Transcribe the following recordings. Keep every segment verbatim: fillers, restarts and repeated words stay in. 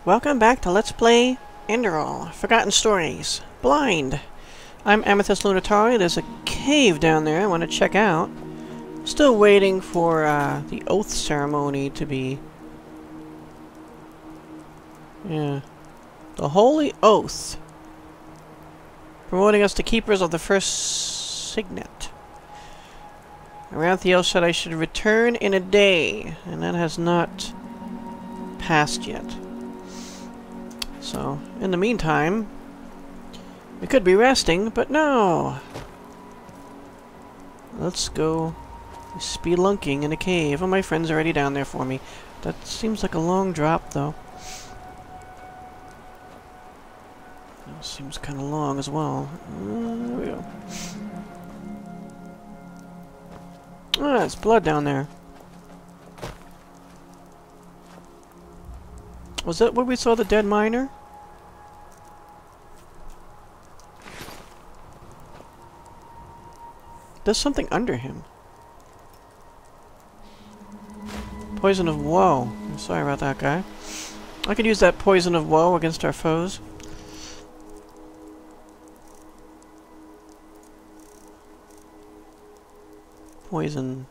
welcome back to Let's Play Enderal, Forgotten Stories, Blind. I'm Amethyst Lunatari. There's a cave down there I want to check out. Still waiting for uh, the oath ceremony to be... Yeah. The Holy Oath. Promoting us to Keepers of the First Signet. Aranthiel said I should return in a day, and that has not passed yet. So, in the meantime, we could be resting, but no! Let's go spelunking in a cave. Oh, my friend's already down there for me. That seems like a long drop, though. That seems kind of long as well. Uh, there we go. Ah, there's blood down there. Was that where we saw the dead miner? There's something under him. Poison of woe. I'm sorry about that, guy. I could use that poison of woe against our foes. Poison.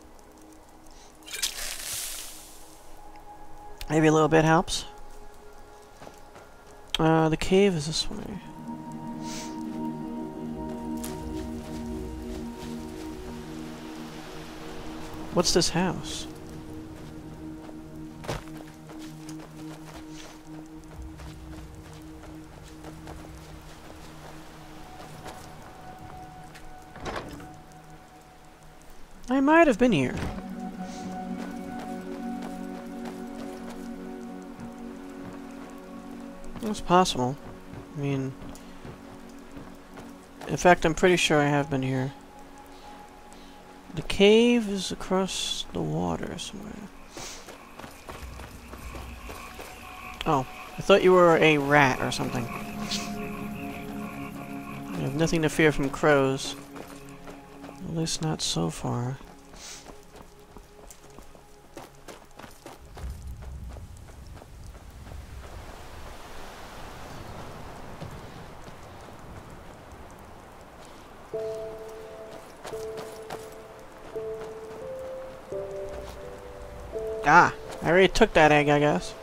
Maybe a little bit helps. Uh, the cave is this way. What's this house? I might have been here. It's possible. I mean... In fact, I'm pretty sure I have been here. The cave is across the water somewhere. Oh, I thought you were a rat or something. I have nothing to fear from crows. At least not so far. Ah, I already took that egg, I guess.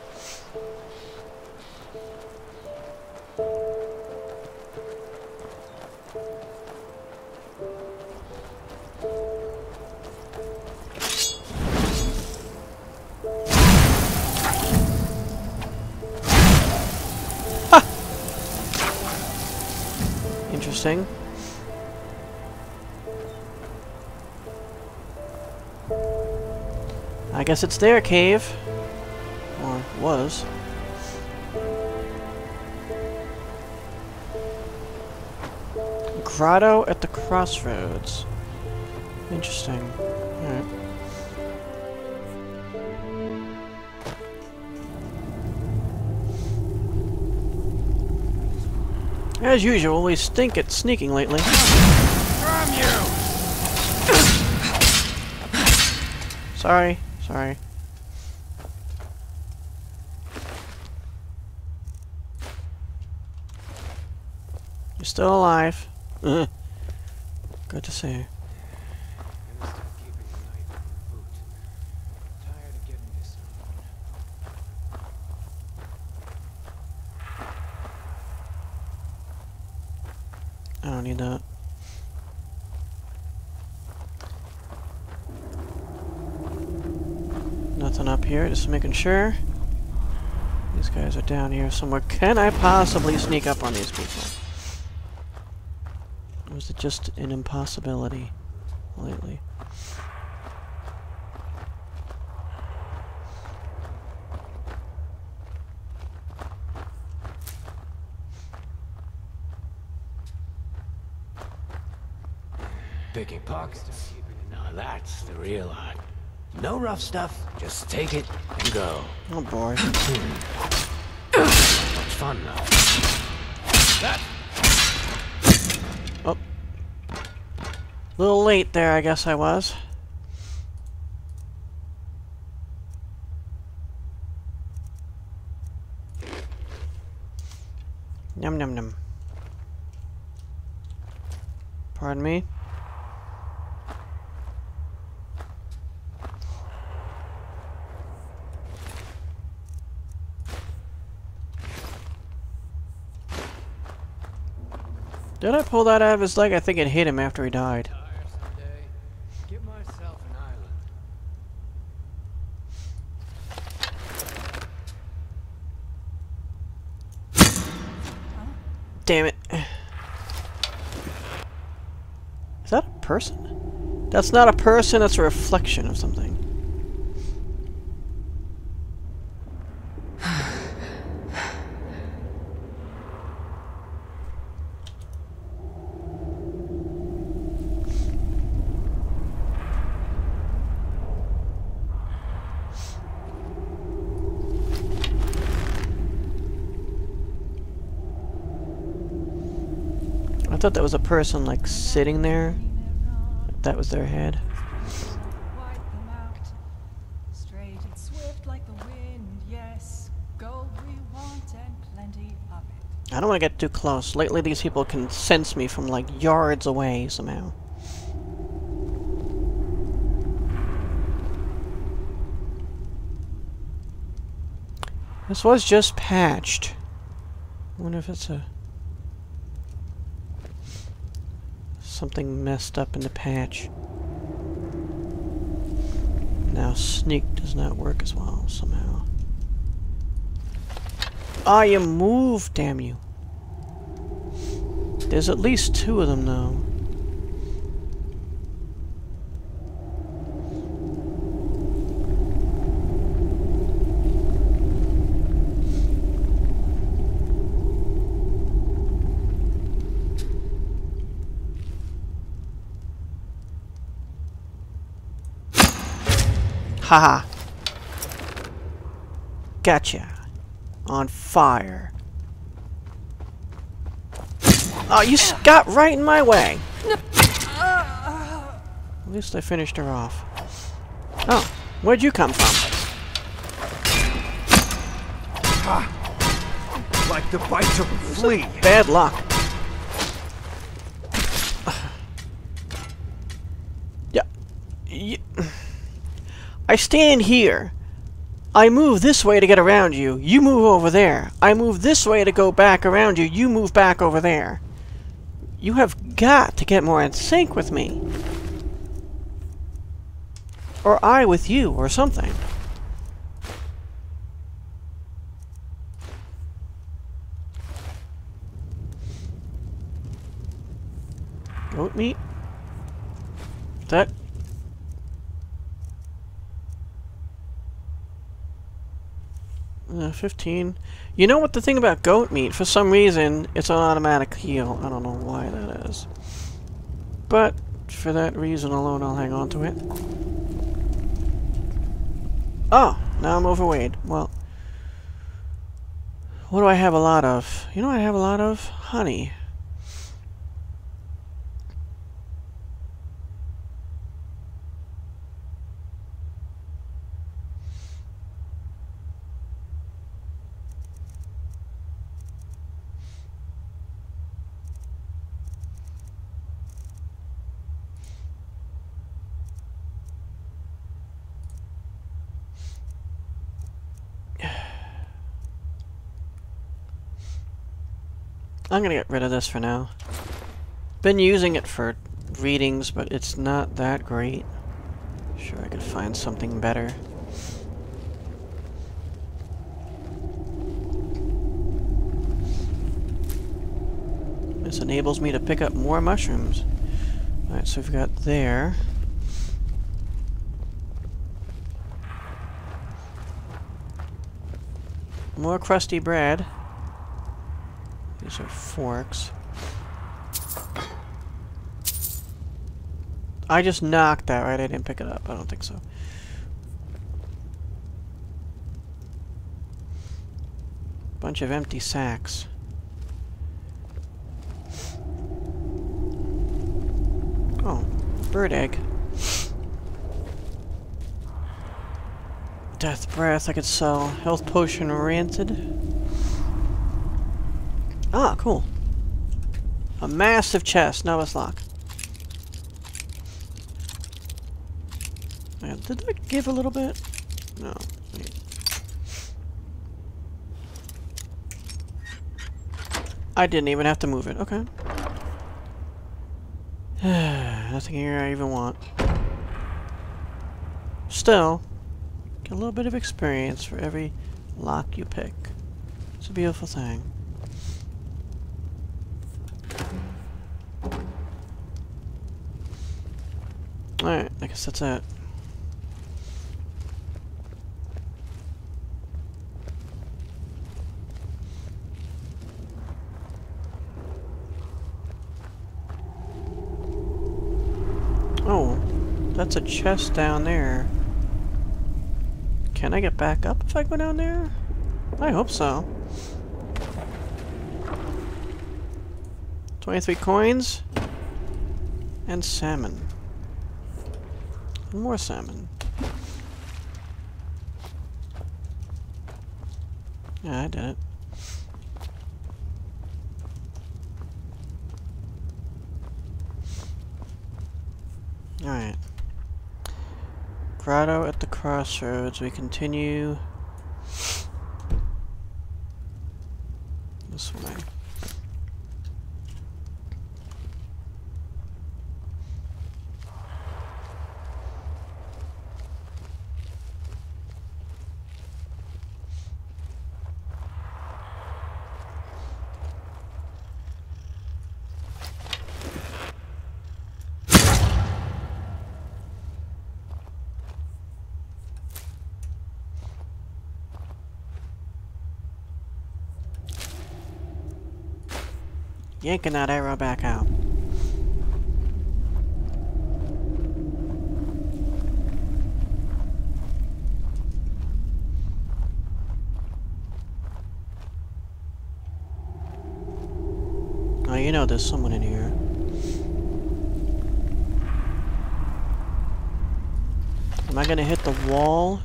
Ha! Interesting. I guess it's their cave. Or was. Grotto at the crossroads. Interesting. Alright. As usual, we stink at sneaking lately. From you! Sorry. Sorry. You're still alive. Good to see you. I don't need that. Nothing up here, just making sure. These guys are down here somewhere. Can I possibly sneak up on these people? Or is it just an impossibility lately? Picking pockets. Now that's the real art. No rough stuff, just take it and go. Oh boy. Much fun though. That. Oh. A little late there, I guess I was. Num num num. Pardon me? Did I pull that out of his leg? I think it hit him after he died. Get myself an island. Damn it. Is that a person? That's not a person, that's a reflection of something. I thought that was a person, like, sitting there. Like that was their head. I don't want to get too close. Lately these people can sense me from, like, yards away somehow. This was just patched. I wonder if it's a... something messed up in the patch. Now sneak does not work as well somehow. Ah, you move, damn you. There's at least two of them though. Haha. Gotcha. On fire. Oh, you s got right in my way. At least I finished her off. Oh, where'd you come from? Ah, like the bites of a flea. Bad luck. Yeah. yeah. I stand here. I move this way to get around you. You move over there. I move this way to go back around you. You move back over there. You have got to get more in sync with me. Or I with you, or something. Goat meat? That... Uh, fifteen. You know what the thing about goat meat? For some reason, it's an automatic heal. I don't know why that is. But, for that reason alone, I'll hang on to it. Oh! Now I'm overweight. Well... What do I have a lot of? You know what I have a lot of? Honey. I'm gonna get rid of this for now. Been using it for readings, but it's not that great. Sure, I could find something better. This enables me to pick up more mushrooms. Alright, so we've got there. More crusty bread. These are forks. I just knocked that, right? I didn't pick it up. I don't think so. Bunch of empty sacks. Oh, bird egg. Death breath I could sell. Health potion rancid. Ah, cool. A massive chest. Noah's lock. Man, did that give a little bit? No. Wait. I didn't even have to move it. Okay. Nothing here I even want. Still, get a little bit of experience for every lock you pick. It's a beautiful thing. Alright, I guess that's it. Oh, that's a chest down there. Can I get back up if I go down there? I hope so. twenty-three coins. And salmon. And more salmon. Yeah, I did it. Alright. Grotto at the crossroads. We continue this way. Yanking that arrow back out. Oh, you know there's someone in here. Am I gonna hit the wall?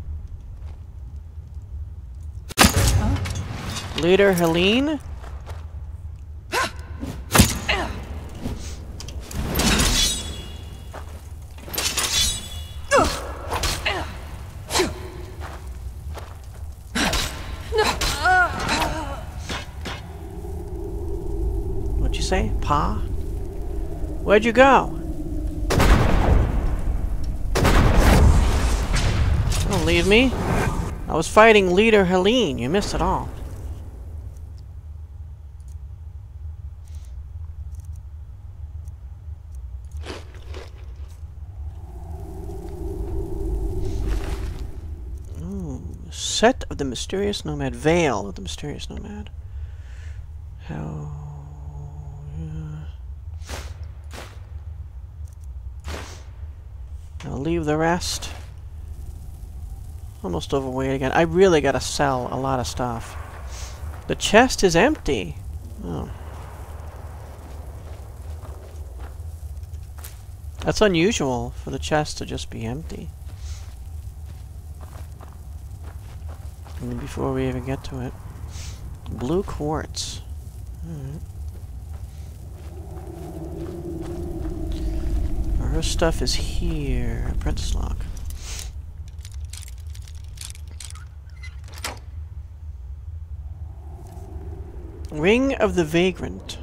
Huh? Leader Helene? Say? Pa? Where'd you go? Don't leave me. I was fighting Leader Helene. You missed it all. Ooh. Set of the Mysterious Nomad. Veil of the Mysterious Nomad. How... I'll leave the rest. Almost overweight again. I really gotta sell a lot of stuff. The chest is empty. Oh. That's unusual for the chest to just be empty. And before we even get to it. Blue quartz. Alright. Her stuff is here. Apprentice lock. Ring of the Vagrant.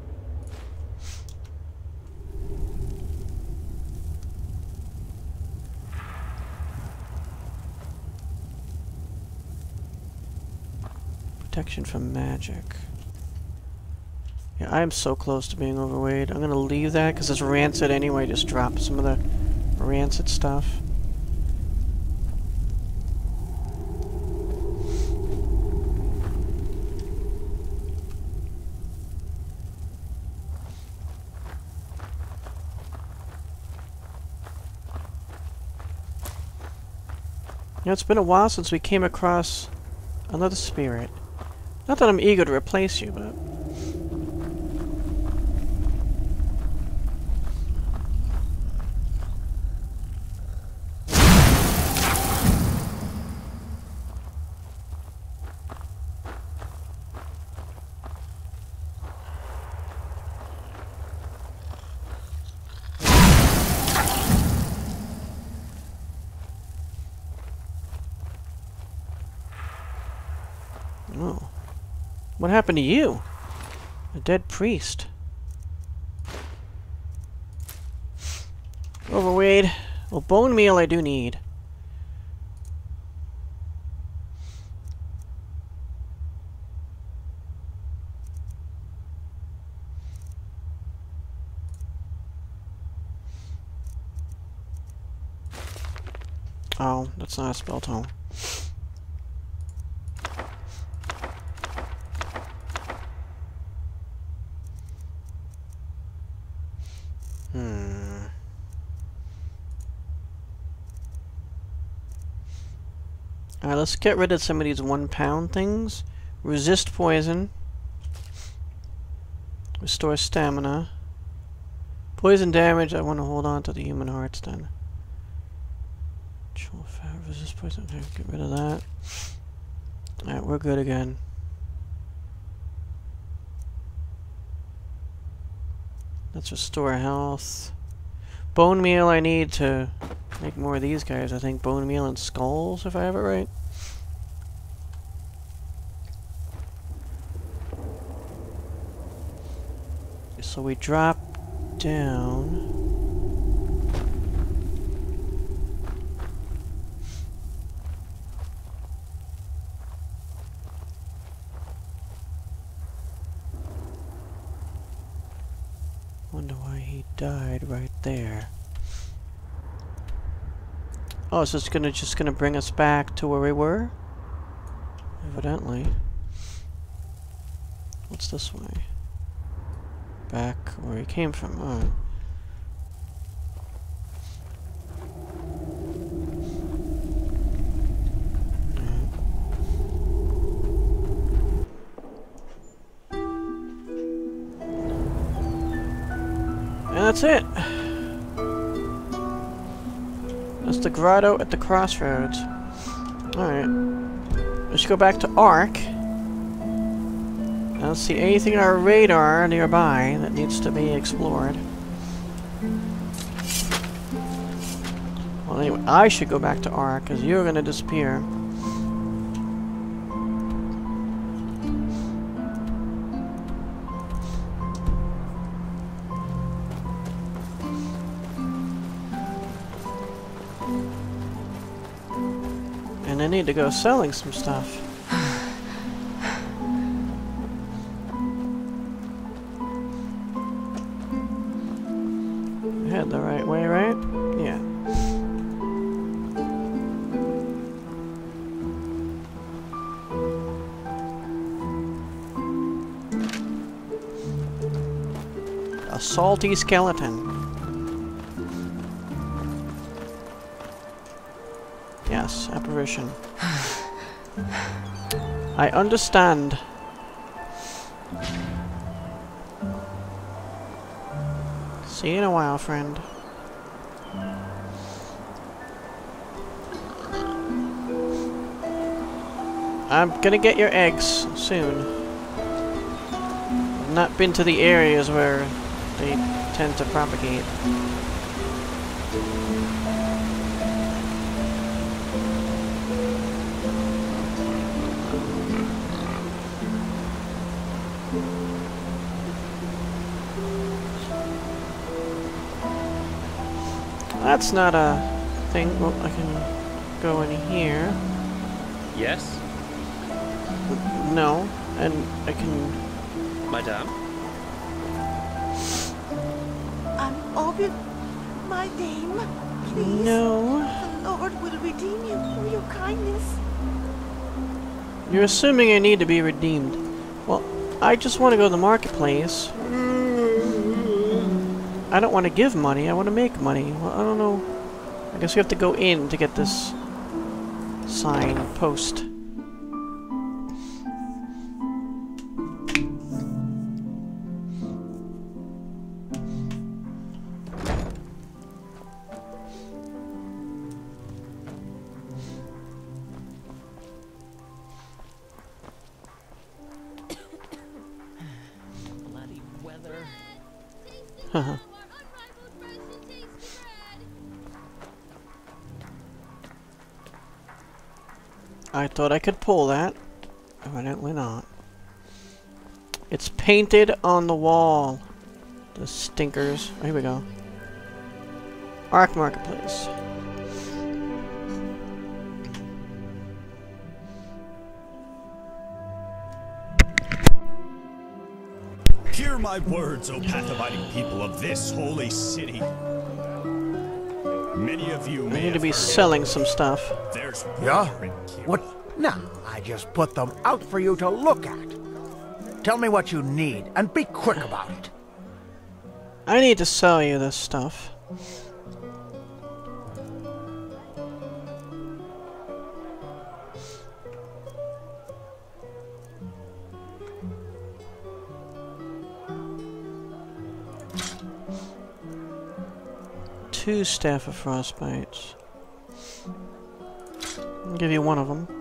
Protection from magic. Yeah, I am so close to being overweight. I'm gonna leave that because it's rancid anyway. Just drop some of the rancid stuff. You know, it's been a while since we came across another spirit. Not that I'm eager to replace you, but... What happened to you? A dead priest. Overweight. Well, bone meal I do need. Oh, that's not a spell tome. Hmm. Alright, let's get rid of some of these one pound things. Resist poison. Restore stamina. Poison damage, I want to hold on to the human hearts then. Control fat, resist poison, okay, get rid of that. Alright, we're good again. Let's restore health. Bone meal I need to make more of these guys, I think. Bone meal and skulls, if I have it right. So we drop down. Wonder why he died right there. Oh, so it's gonna just gonna bring us back to where we were? Evidently. What's this way? Back where he came from. Oh. And that's it. That's the grotto at the crossroads. Alright. Let's go back to Ark. I don't see anything on our radar nearby that needs to be explored. Well, anyway, I should go back to Ark, because you're going to disappear. And I need to go selling some stuff. Head the right way, right? Yeah. A salty skeleton. Yes, apparition. I understand. See you in a while, friend. I'm gonna get your eggs soon. I've not been to the areas where they tend to propagate. That's not a thing. Well, I can go in here. Yes? No, and I can... Madame? I'm Ovid. My name, please. No. The Lord will redeem you for your kindness. You're assuming I need to be redeemed. Well, I just want to go to the marketplace. I don't want to give money, I want to make money. Well, I don't know. I guess we have to go in to get this sign post. Bloody weather. Haha. I thought I could pull that. Evidently not. It's painted on the wall. The stinkers. Oh, here we go. Ark Marketplace. Hear my words, O path-abiding people of this holy city. Many of you I may need to be have heard selling some stuff. there's Yeah? water in Kira. What? No, I just put them out for you to look at. Tell me what you need, and be quick about it. I need to sell you this stuff. Two Staff of Frostbites. I'll give you one of them.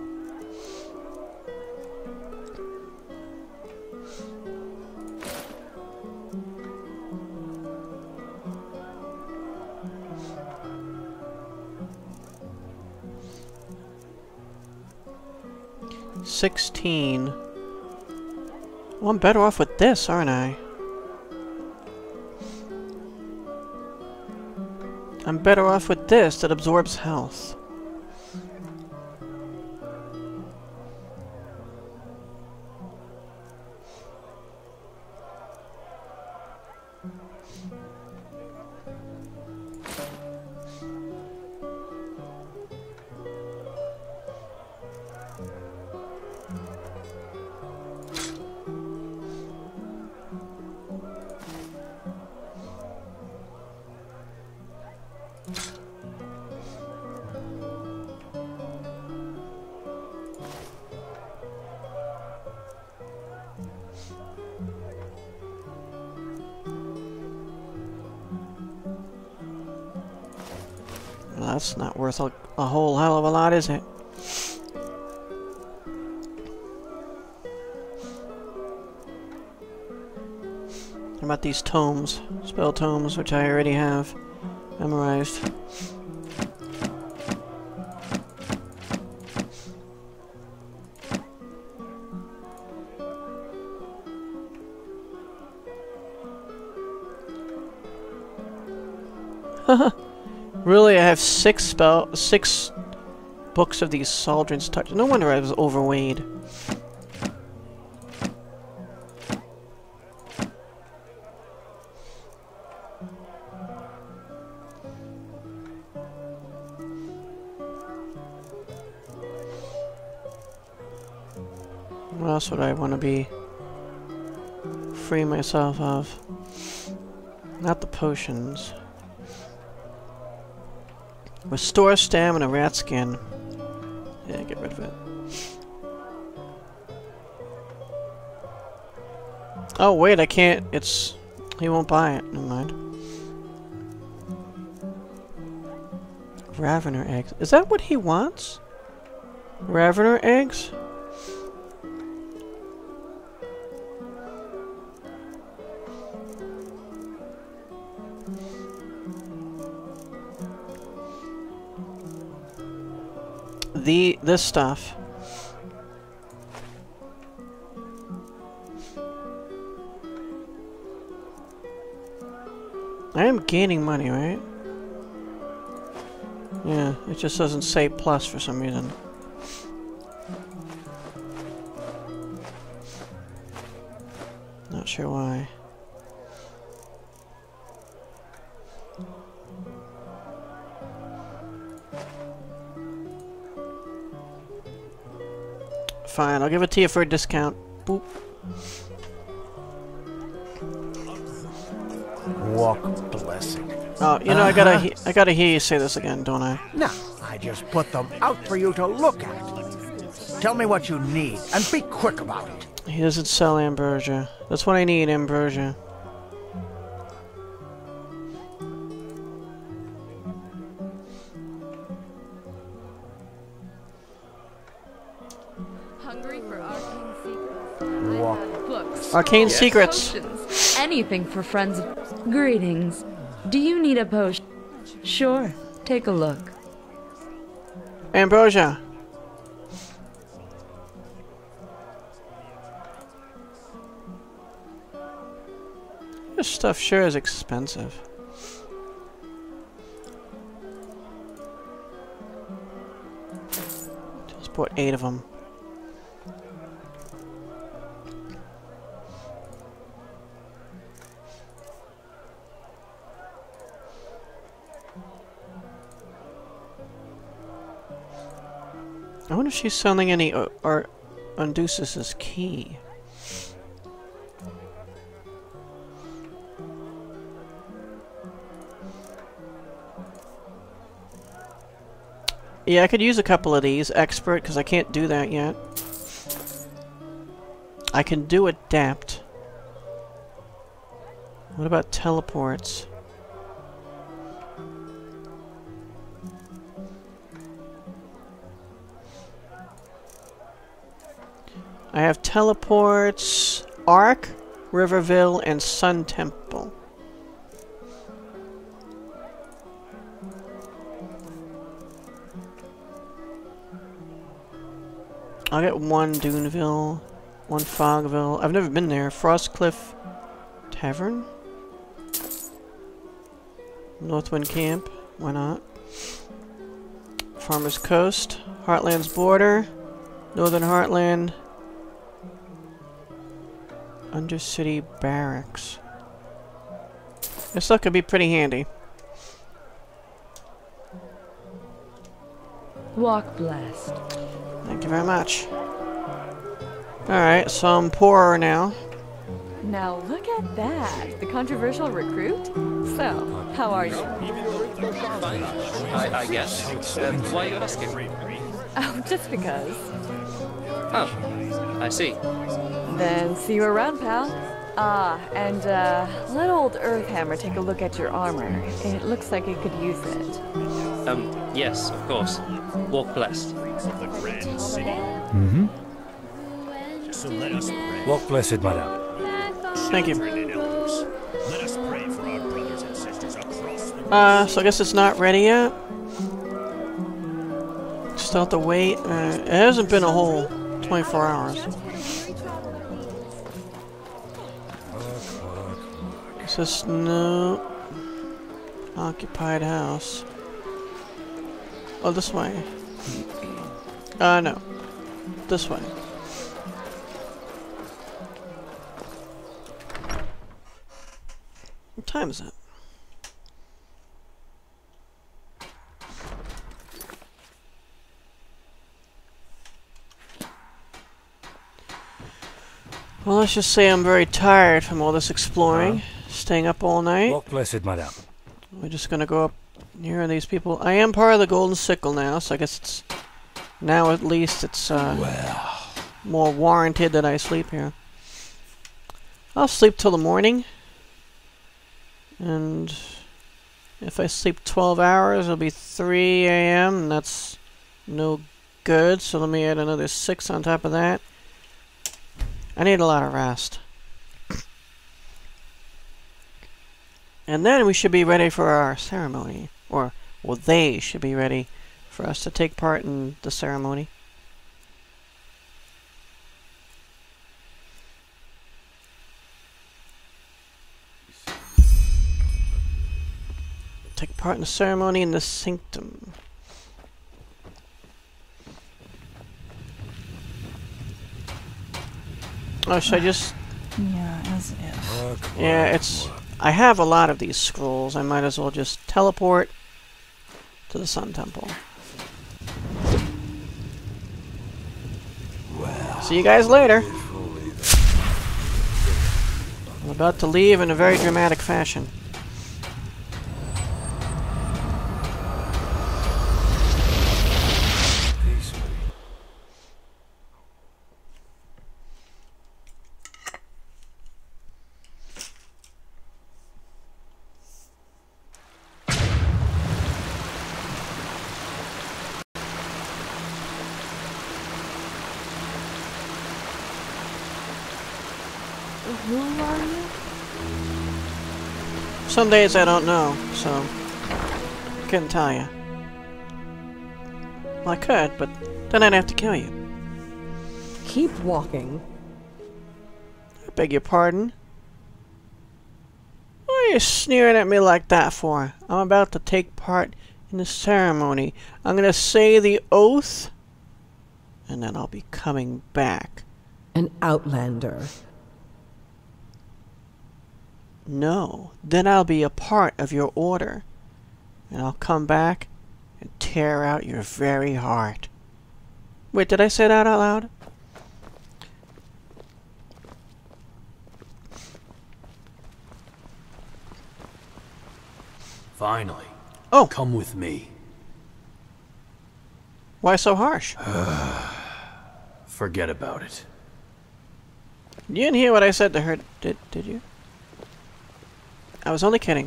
Sixteen. Well, I'm better off with this, aren't I? I'm better off with this that absorbs health. Well, that's not worth a, a whole hell of a lot, is it? How about these tomes? Spell tomes, which I already have memorized. Really, I have six spell, six books of these Saldron's Touch. No wonder I was overweight. What else would I want to be free myself of? Not the potions. Restore stamina, rat skin. Yeah, get rid of it. Oh wait, I can't. It's he won't buy it. Never mind. Ravener eggs. Is that what he wants? Ravener eggs? The this stuff. I am gaining money, right? Yeah, it just doesn't say plus for some reason. Not sure why. Fine, I'll give it to you for a discount. Boop. Walk blessing. Oh, you know, uh-huh. I gotta, he I gotta hear you say this again, don't I? No, I just put them out for you to look at. Tell me what you need, and be quick about it. He doesn't sell ambrosia. That's what I need, ambrosia. Hungry for arcane secrets? I have books. Arcane yes. secrets. Potions. Anything for friends. Greetings. Do you need a potion? Sure. Take a look. Ambrosia. This stuff sure is expensive. Just bought eight of them. I wonder if she's selling any uh, or Undusis's key. Yeah, I could use a couple of these. Expert, because I can't do that yet. I can do Adapt. What about teleports? I have teleports, Ark, Riverville, and Sun Temple. I'll get one Duneville, one Fogville. I've never been there. Frostcliff Tavern? Northwind Camp. Why not? Farmer's Coast. Heartland's Border. Northern Heartland. Undercity Barracks. This stuff could be pretty handy. Walk blessed. Thank you very much. Alright, so I'm poorer now. Now look at that. The controversial recruit? So, how are you? Fine. I, I guess. Uh, why are you asking? Oh, just because. Oh, I see. Then see you around, pal. Ah, and uh, let old Earthhammer take a look at your armor. It looks like it could use it. Um, yes, of course. Walk blessed. The grand city. Mm-hmm. So let us pray. Walk blessed, madame. Thank you. Let us pray for our brothers and sisters across the Uh, so I guess it's not ready yet. Still have to wait. Uh, it hasn't been a whole twenty-four hours. Is this no occupied house? Oh, this way. Uh, no. This way. What time is it? Well, let's just say I'm very tired from all this exploring. Uh-huh. Staying up all night. Walk blessed, madame. We're just gonna go up near these people. I am part of the Golden Sickle now, so I guess it's... Now at least it's uh, well. more warranted that I sleep here. I'll sleep till the morning. And if I sleep twelve hours, it'll be three A M and that's no good. So let me add another six on top of that. I need a lot of rest. And then we should be ready for our ceremony. Or, well, they should be ready for us to take part in the ceremony. Take part in the ceremony in the sanctum. Oh, should I just... Yeah, as if. Work, yeah, work, it's... work. I have a lot of these scrolls. I might as well just teleport to the Sun Temple. Well, see you guys later. I'm about to leave in a very dramatic fashion. Who are you? Some days I don't know, so I couldn't tell you. Well, I could, but then I'd have to kill you. Keep walking. I beg your pardon. you sneering at me like that for? I'm about to take part in the ceremony. I'm gonna say the oath, and then I'll be coming back. An outlander. No, then I'll be a part of your order, and I'll come back and tear out your very heart. Wait, did I say that out loud? Finally. Oh. Come with me. Why so harsh? Forget about it. You didn't hear what I said to her, did, did you? I was only kidding.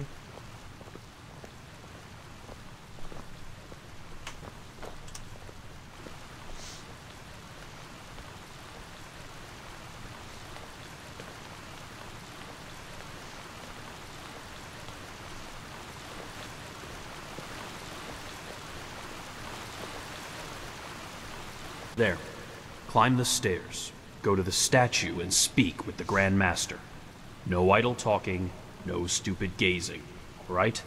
There. Climb the stairs. Go to the statue and speak with the Grand Master. No idle talking, no stupid gazing. Right?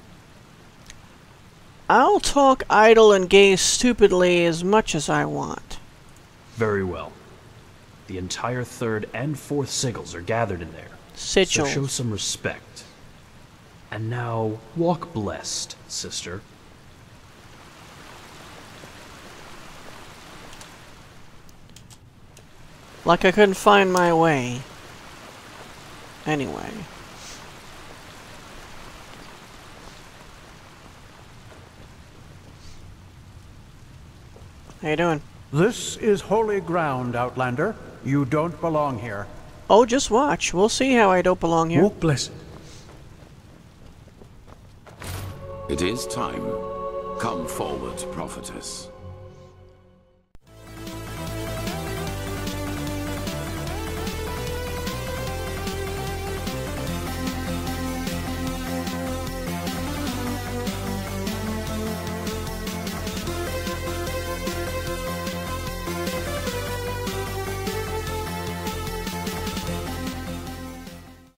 I'll talk idle and gaze stupidly as much as I want. Very well. The entire third and fourth sigils are gathered in there. Sigils. So show some respect. And now, walk blessed, sister. Like I couldn't find my way. Anyway. How you doing? This is holy ground, Outlander. You don't belong here. Oh, just watch. We'll see how I don't belong here. Walk blessed. It is time. Come forward, prophetess.